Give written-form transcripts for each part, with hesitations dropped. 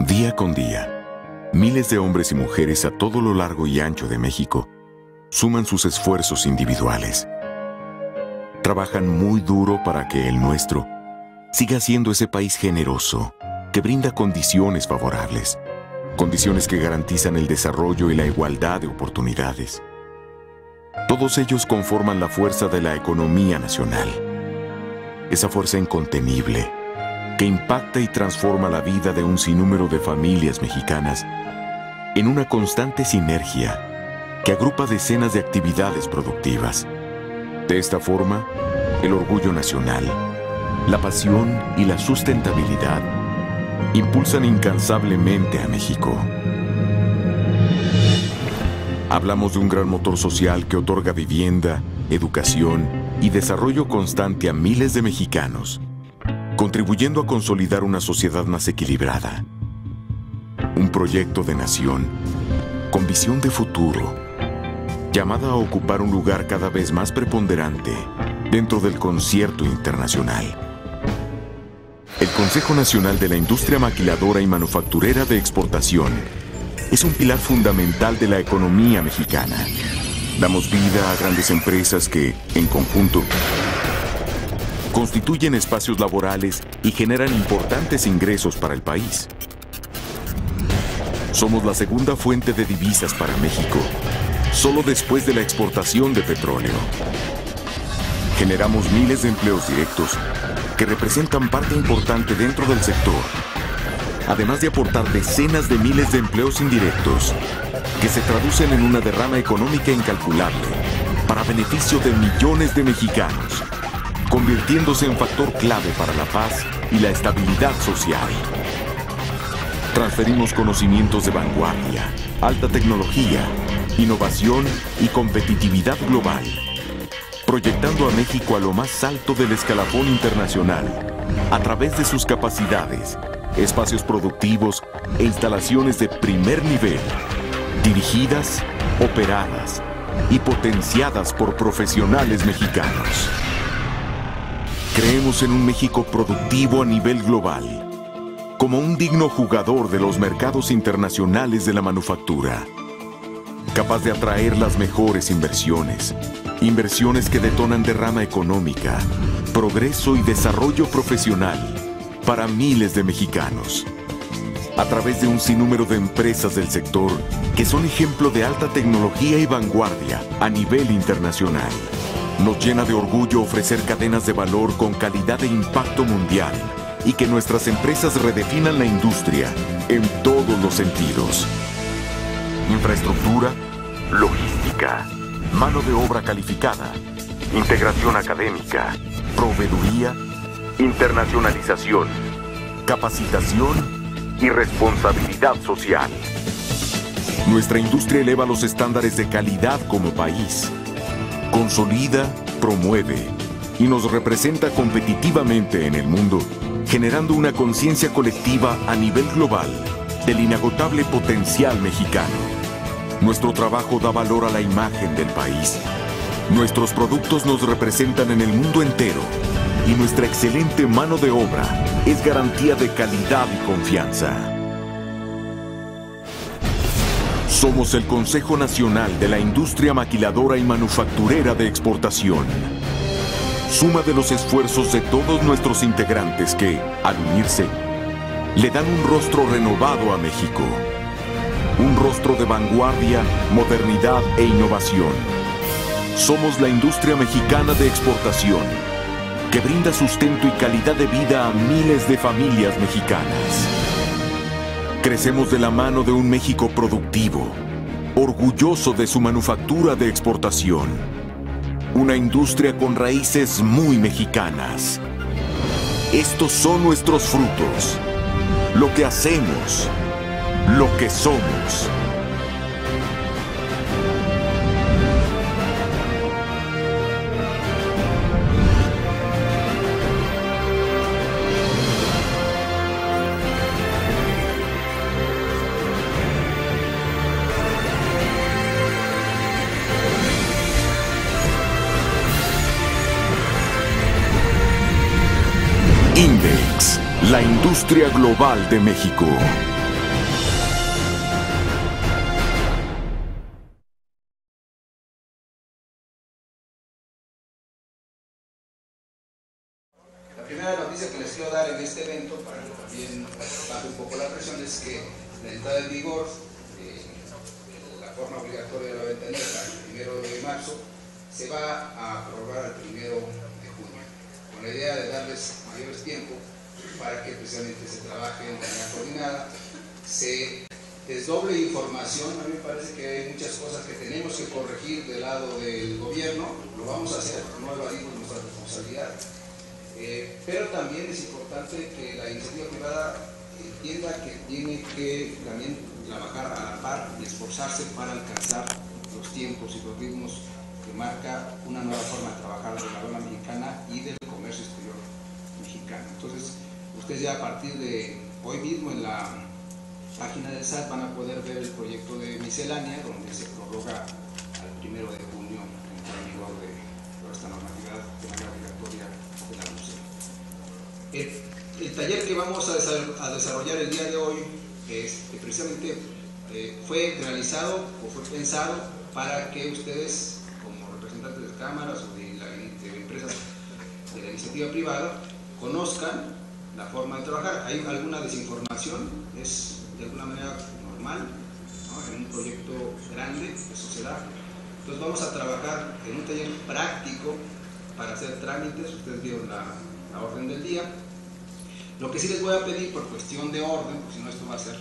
Día con día, miles de hombres y mujeres a todo lo largo y ancho de México suman sus esfuerzos individuales. Trabajan muy duro para que el nuestro siga siendo ese país generoso que brinda condiciones favorables, condiciones que garantizan el desarrollo y la igualdad de oportunidades. Todos ellos conforman la fuerza de la economía nacional, esa fuerza incontenible que impacta y transforma la vida de un sinnúmero de familias mexicanas en una constante sinergia que agrupa decenas de actividades productivas. De esta forma, el orgullo nacional, la pasión y la sustentabilidad impulsan incansablemente a México. Hablamos de un gran motor social que otorga vivienda, educación y desarrollo constante a miles de mexicanos, contribuyendo a consolidar una sociedad más equilibrada. Un proyecto de nación con visión de futuro, llamada a ocupar un lugar cada vez más preponderante dentro del concierto internacional. El Consejo Nacional de la Industria Maquiladora y Manufacturera de Exportación es un pilar fundamental de la economía mexicana. Damos vida a grandes empresas que, en conjunto, constituyen espacios laborales y generan importantes ingresos para el país. Somos la segunda fuente de divisas para México, solo después de la exportación de petróleo. Generamos miles de empleos directos que representan parte importante dentro del sector, además de aportar decenas de miles de empleos indirectos que se traducen en una derrama económica incalculable para beneficio de millones de mexicanos, convirtiéndose en factor clave para la paz y la estabilidad social. Transferimos conocimientos de vanguardia, alta tecnología, innovación y competitividad global, proyectando a México a lo más alto del escalafón internacional a través de sus capacidades, espacios productivos e instalaciones de primer nivel, dirigidas, operadas y potenciadas por profesionales mexicanos. Creemos en un México productivo a nivel global, como un digno jugador de los mercados internacionales de la manufactura, capaz de atraer las mejores inversiones, inversiones que detonan derrama económica, progreso y desarrollo profesional para miles de mexicanos, a través de un sinnúmero de empresas del sector que son ejemplo de alta tecnología y vanguardia a nivel internacional. Nos llena de orgullo ofrecer cadenas de valor con calidad e impacto mundial y que nuestras empresas redefinan la industria en todos los sentidos. Infraestructura, logística, mano de obra calificada, integración académica, proveeduría, internacionalización, capacitación y responsabilidad social. Nuestra industria eleva los estándares de calidad como país, consolida, promueve y nos representa competitivamente en el mundo, generando una conciencia colectiva a nivel global del inagotable potencial mexicano. Nuestro trabajo da valor a la imagen del país. Nuestros productos nos representan en el mundo entero y nuestra excelente mano de obra es garantía de calidad y confianza. Somos el Consejo Nacional de la Industria Maquiladora y Manufacturera de Exportación, suma de los esfuerzos de todos nuestros integrantes que, al unirse, le dan un rostro renovado a México. Un rostro de vanguardia, modernidad e innovación. Somos la industria mexicana de exportación, que brinda sustento y calidad de vida a miles de familias mexicanas. Crecemos de la mano de un México productivo, orgulloso de su manufactura de exportación. Una industria con raíces muy mexicanas. Estos son nuestros frutos, lo que hacemos, lo que somos. Index, la industria global de México. baje un poco la presión, es que la entrada en vigor de la forma obligatoria de la ventanilla para el 1 de marzo se va a prorrogar al 1 de junio, con la idea de darles mayores tiempo para que precisamente se trabaje de manera coordinada, se desdoble información. A mí me parece que hay muchas cosas que tenemos que corregir del lado del gobierno, lo vamos a hacer, no evadimos nuestra responsabilidad, pero también es importante que la iniciativa privada entienda que tiene que también trabajar a la par y esforzarse para alcanzar los tiempos y los ritmos que marca una nueva forma de trabajar de la aduana mexicana y del comercio exterior mexicano. Entonces, ustedes ya a partir de hoy mismo en la página del SAT van a poder ver el proyecto de miscelánea, donde se prorroga al 1 de junio en vigor de esta normatividad de manera obligatoria de la MUSE. El taller que vamos a desarrollar el día de hoy precisamente fue realizado o fue pensado para que ustedes, como representantes de cámaras o de empresas de la iniciativa privada, conozcan la forma de trabajar. Hay alguna desinformación, es de alguna manera normal, ¿no? En un proyecto grande, eso se da. Entonces vamos a trabajar en un taller práctico para hacer trámites. Ustedes vieron la orden del día. Lo que sí les voy a pedir por cuestión de orden, porque si no esto va a ser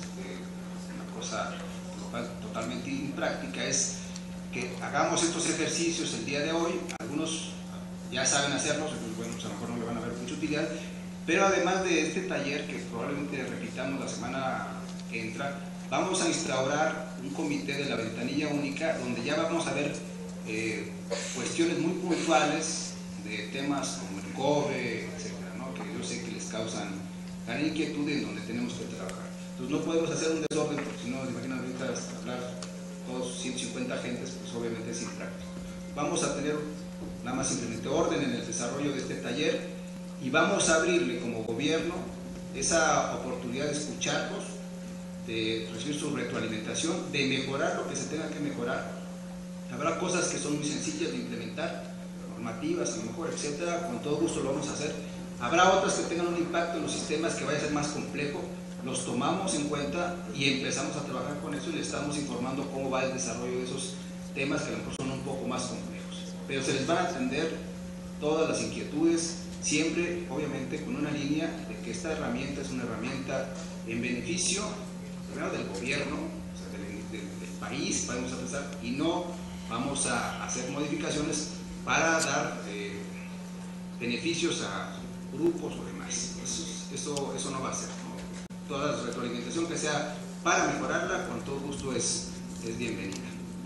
una cosa totalmente impráctica, es que hagamos estos ejercicios el día de hoy. Algunos ya saben hacerlos, bueno, pues a lo mejor no le van a ver mucha utilidad, pero además de este taller, que probablemente repitamos la semana que entra, vamos a instaurar un comité de la ventanilla única, donde ya vamos a ver cuestiones muy puntuales de temas como el cobre, etcétera, ¿no? Que yo sé que les causan gran inquietud y en donde tenemos que trabajar. Entonces no podemos hacer un desorden, porque si no, imagínate ahorita hablar todos 150 agentes, pues obviamente es impráctico. Vamos a tener nada más simplemente orden en el desarrollo de este taller y vamos a abrirle como gobierno esa oportunidad de escucharlos, de recibir su retroalimentación, de mejorar lo que se tenga que mejorar. Habrá cosas que son muy sencillas de implementar, normativas, a lo mejor, etcétera, con todo gusto lo vamos a hacer. Habrá otras que tengan un impacto en los sistemas que vaya a ser más complejo, los tomamos en cuenta y empezamos a trabajar con eso y le estamos informando cómo va el desarrollo de esos temas que a lo mejor son un poco más complejos. Pero se les van a atender todas las inquietudes, siempre, obviamente, con una línea de que esta herramienta es una herramienta en beneficio, primero del gobierno, o sea, del país, vamos a pensar, y no vamos a hacer modificaciones para dar beneficios a grupos o demás. Eso no va a ser, ¿no? Toda la retroalimentación que sea para mejorarla, con todo gusto es bienvenida.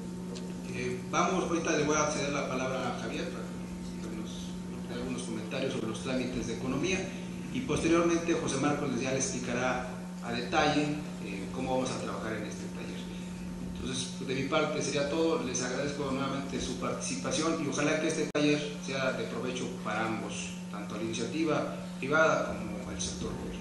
Ahorita le voy a ceder la palabra a Javier para que nos dé algunos comentarios sobre los trámites de economía y posteriormente José Marcos ya le explicará a detalle cómo vamos a trabajar en este taller. Entonces, de mi parte sería todo. Les agradezco nuevamente su participación y ojalá que este taller sea de provecho para ambos, tanto la iniciativa privada como el sector gobierno.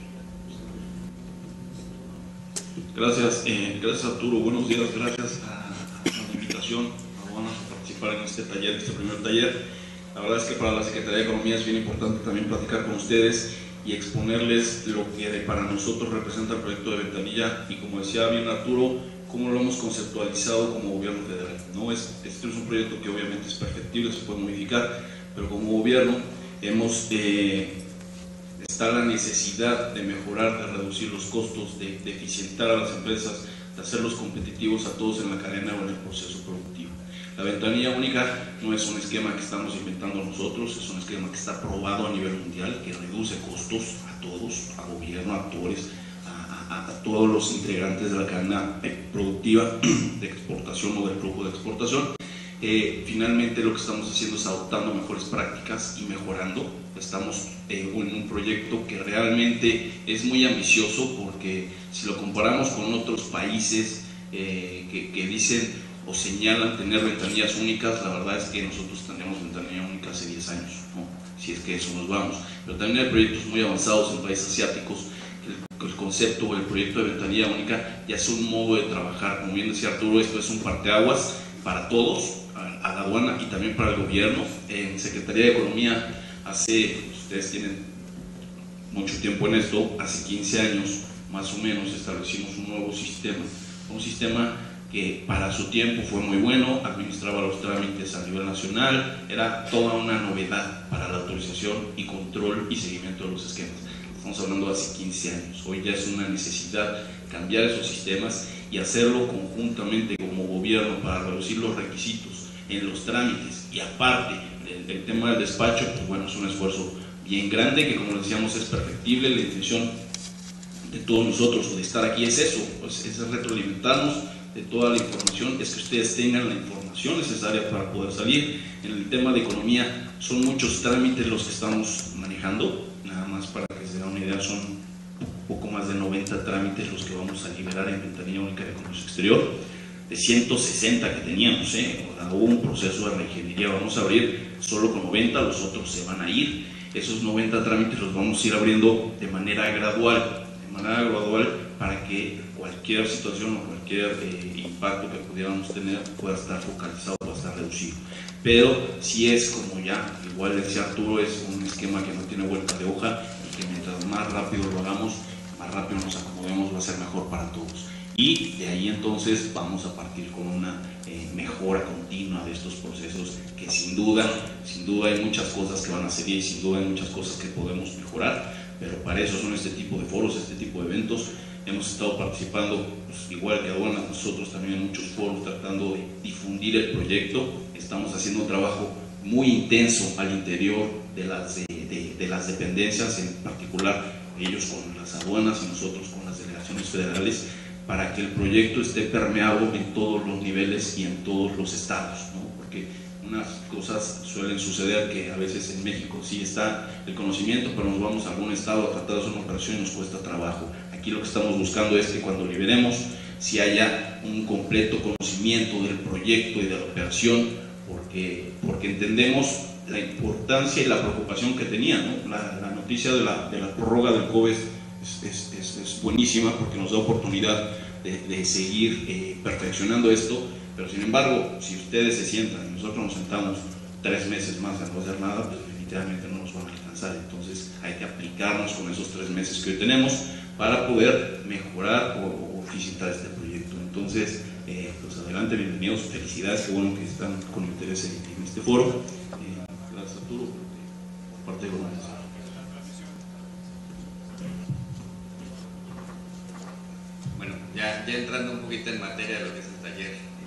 Gracias, gracias Arturo, buenos días, gracias a la invitación a participar en este taller, este primer taller. La verdad es que para la Secretaría de Economía es bien importante también platicar con ustedes y exponerles lo que para nosotros representa el proyecto de ventanilla y, como decía bien Arturo, cómo lo hemos conceptualizado como gobierno federal, ¿no? Este es un proyecto que obviamente es perfectible, se puede modificar, pero como gobierno está la necesidad de mejorar, de reducir los costos, de eficientar a las empresas, de hacerlos competitivos a todos en la cadena o en el proceso productivo. La ventanilla única no es un esquema que estamos inventando nosotros, es un esquema que está aprobado a nivel mundial, que reduce costos a todos, a gobierno, a actores, a todos los integrantes de la cadena productiva de exportación o del flujo de exportación. Finalmente lo que estamos haciendo es adoptando mejores prácticas y mejorando. Estamos en un proyecto que realmente es muy ambicioso, porque si lo comparamos con otros países que dicen o señalan tener ventanillas únicas, la verdad es que nosotros tenemos ventanilla única hace 10 años, ¿no? Si es que eso nos vamos. Pero también hay proyectos muy avanzados en países asiáticos. El concepto o el proyecto de ventanilla única ya es un modo de trabajar. Como bien decía Arturo, esto es un parteaguas para todos, a la aduana y también para el gobierno. En Secretaría de Economía, ustedes tienen mucho tiempo en esto, hace 15 años más o menos establecimos un nuevo sistema, un sistema que para su tiempo fue muy bueno, administraba los trámites a nivel nacional, era toda una novedad para la autorización y control y seguimiento de los esquemas. Estamos hablando de hace 15 años, hoy ya es una necesidad cambiar esos sistemas y hacerlo conjuntamente como gobierno para reducir los requisitos en los trámites y aparte del tema del despacho, pues bueno, es un esfuerzo bien grande que, como decíamos, es perfectible. La intención de todos nosotros de estar aquí es eso, pues es retroalimentarnos de toda la información, es que ustedes tengan la información necesaria para poder salir. En el tema de economía son muchos trámites los que estamos manejando, nada más para que se den una idea, son poco más de 90 trámites los que vamos a liberar en Ventanilla Única de Comercio Exterior, de 160 que teníamos, hubo un proceso de reingeniería, vamos a abrir solo con 90, los otros se van a ir. Esos 90 trámites los vamos a ir abriendo de manera gradual para que cualquier situación o cualquier impacto que pudiéramos tener pueda estar focalizado, pueda estar reducido. Pero si es como ya, igual decía Arturo, es un esquema que no tiene vuelta de hoja y que mientras más rápido lo hagamos, más rápido nos acomodemos, va a ser mejor para todos. Y de ahí entonces vamos a partir con una mejora continua de estos procesos que sin duda hay muchas cosas que van a seguir y sin duda hay muchas cosas que podemos mejorar, pero para eso son este tipo de foros, este tipo de eventos. Hemos estado participando, pues, igual que aduanas, nosotros también en muchos foros tratando de difundir el proyecto. Estamos haciendo un trabajo muy intenso al interior de las dependencias, en particular ellos con las aduanas y nosotros con las delegaciones federales, para que el proyecto esté permeado en todos los niveles y en todos los estados, ¿no? Porque unas cosas suelen suceder que a veces en México sí está el conocimiento, pero nos vamos a algún estado a tratar de hacer una operación y nos cuesta trabajo. Aquí lo que estamos buscando es que cuando liberemos, si haya un completo conocimiento del proyecto y de la operación, porque entendemos la importancia y la preocupación que tenía, ¿no? La noticia de la prórroga del COVID es buenísima porque nos da oportunidad de seguir perfeccionando esto, pero sin embargo, si ustedes se sientan y nosotros nos sentamos 3 meses más a no hacer nada, pues definitivamente no nos van a alcanzar. Entonces hay que aplicarnos con esos 3 meses que hoy tenemos para poder mejorar o visitar este proyecto. Entonces, pues adelante, bienvenidos, felicidades, qué bueno que están con interés en este foro. Gracias, Arturo, por parte de la organización. Bueno, ya entrando un poquito en materia de lo que es el taller,